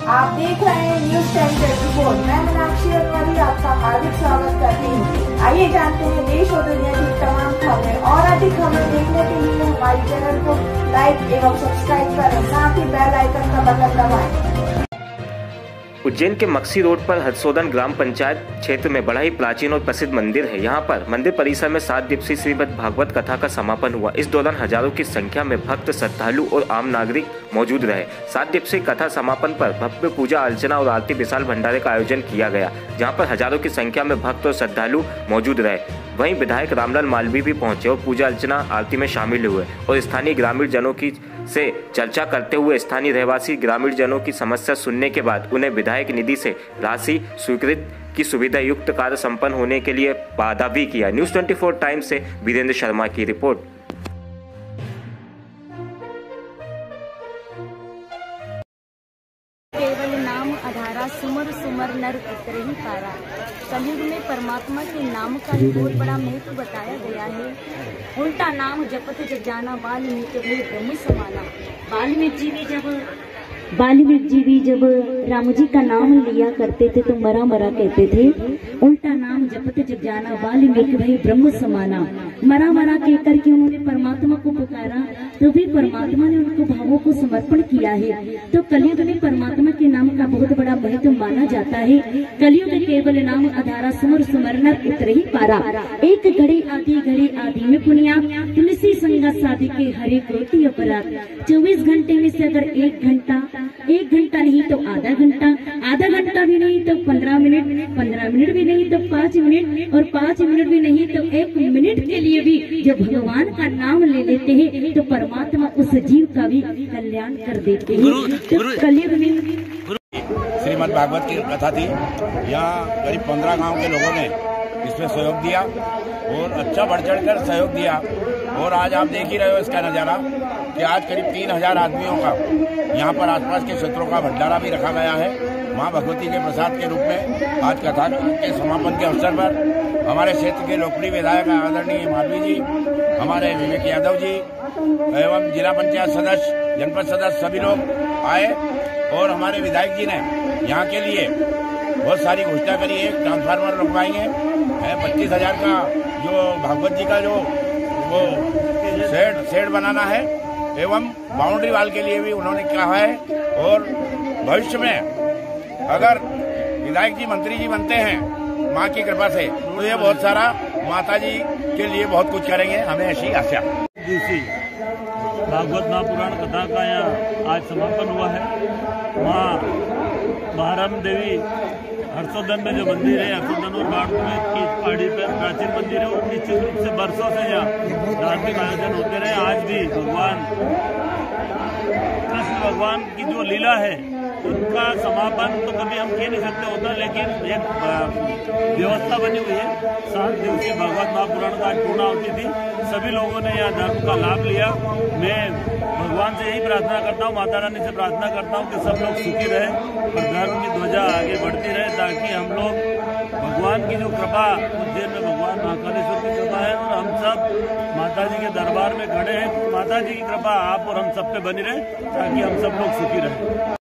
आप देख रहे हैं न्यूज टाइम रिपोर्ट। मैं मीनाक्षी अरवाली आपका हार्दिक स्वागत करती हूँ। आइए जानते हैं देश और दुनिया की तमाम खबरें और अधिक खबरें देखने के लिए हमारे चैनल को लाइक एवं सब्सक्राइब करें, साथ ही बेल आइकन का बटन दबाएं। उज्जैन के मक्सी रोड पर हरसोदन ग्राम पंचायत क्षेत्र में बड़ा ही प्राचीन और प्रसिद्ध मंदिर है। यहाँ पर मंदिर परिसर में 7 दिवसीय श्रीमद् भागवत कथा का समापन हुआ। इस दौरान हजारों की संख्या में भक्त, श्रद्धालु और आम नागरिक मौजूद रहे। 7 दिवसीय कथा समापन पर भव्य पूजा अर्चना और आरती विशाल भंडारे का आयोजन किया गया, जहाँ पर हजारों की संख्या में भक्त और श्रद्धालु मौजूद रहे। वहीं विधायक रामलाल मालवीय भी पहुंचे और पूजा अर्चना आरती में शामिल हुए और स्थानीय ग्रामीण जनों की से चर्चा करते हुए स्थानीय रहवासी ग्रामीण जनों की समस्या सुनने के बाद उन्हें विधायक निधि से राशि स्वीकृत की सुविधा युक्त कार्य संपन्न होने के लिए वादा भी किया। न्यूज़ 24 टाइम्स से वीरेंद्र शर्मा की रिपोर्ट। केवल नाम आधारा सुमर सुमर नर उतरहि पारा। कलयुग में परमात्मा के नाम का ही बहुत बड़ा महत्व बताया गया है। उल्टा नाम जपत जग जाना, वाल्मीकि ब्रह्म समाना। वाल्मीकि जी भी जब राम जी का नाम लिया करते थे तो मरा मरा कहते थे। उल्टा नाम जपत जग जाना, वाल्मीकि भाई ब्रह्म समाना। मरा मरा कहकर के उन्होंने परमात्मा को पुकारा, तो भी परमात्मा ने उनको भावों को समर्पण किया है। तो कलयुग में परमात्मा के नाम का बहुत बड़ा महत्व माना जाता है। कलयुग केवल नाम आधारा सुमर सुमर नर उतरहि पारा। एक घड़ी आदि में पुनिया, तुलसी संगा साधि के हरे कोटि अपराध। 24 घंटे में से अगर एक घंटा नहीं तो आधा घंटा भी नहीं तो 15 मिनट भी नहीं तो 5 मिनट, और 5 मिनट भी नहीं तो 1 मिनट के लिए भी जब भगवान का नाम ले लेते हैं तो परमात्मा उस जीव का भी कल्याण कर देते हैं। तो कलयुग में श्रीमद् भागवत की कथा थी। यहाँ करीब 15 गांव के लोगों ने इसमें सहयोग दिया और अच्छा बढ़ चढ़ कर सहयोग दिया। और आज आप देख ही रहे हो इसका नज़ारा कि आज करीब 3000 आदमियों का यहाँ पर आसपास के क्षेत्रों का भंडारा भी रखा गया है। माँ भगवती के प्रसाद के रूप में आज कथा के समापन के अवसर पर हमारे क्षेत्र के लोकप्रिय विधायक आदरणीय मालवीय जी, हमारे विवेक यादव जी एवं जिला पंचायत सदस्य, जनपद सदस्य सभी लोग आए और हमारे विधायक जी ने यहाँ के लिए बहुत सारी घोषणा करी है। ट्रांसफार्मर लगवाएंगे, 25,000 का जो भागवत जी का जो वो शेड बनाना है एवं बाउंड्री वाल के लिए भी उन्होंने कहा है। और भविष्य में अगर विधायक जी मंत्री जी बनते हैं माँ की कृपा से तो ये बहुत सारा माता जी के लिए बहुत कुछ करेंगे, हमें ऐसी आशा। भागवत महापुराण कथा का यहाँ आज समापन हुआ है। वहाँ महाराम देवी हरसोदन में जो मंदिर है, हरसोदन और बाड़मेर की पहाड़ी पर प्राचीन मंदिर है, वो निश्चित रूप से बरसों से यहाँ धार्मिक आयोजन होते रहे। आज भी कृष्ण भगवान की जो लीला है उनका समापन तो कभी हम कह नहीं सकते होता, लेकिन एक व्यवस्था बनी हुई है। 7 दिवसीय भागवत महापुराण का आज पूर्णाहुति थी। सभी लोगों ने यह धर्म का लाभ लिया। मैं भगवान से यही प्रार्थना करता हूँ, माता रानी से प्रार्थना करता हूँ कि सब लोग सुखी रहे और धर्म की ध्वजा आगे बढ़ती रहे, ताकि हम लोग भगवान की जो कृपा, उज्जैन में भगवान महाकालेश्वर की कृपा है और हम सब माता जी के दरबार में खड़े हैं। माता जी की कृपा आप और हम सब पे बनी रहे, ताकि हम सब लोग सुखी रहे।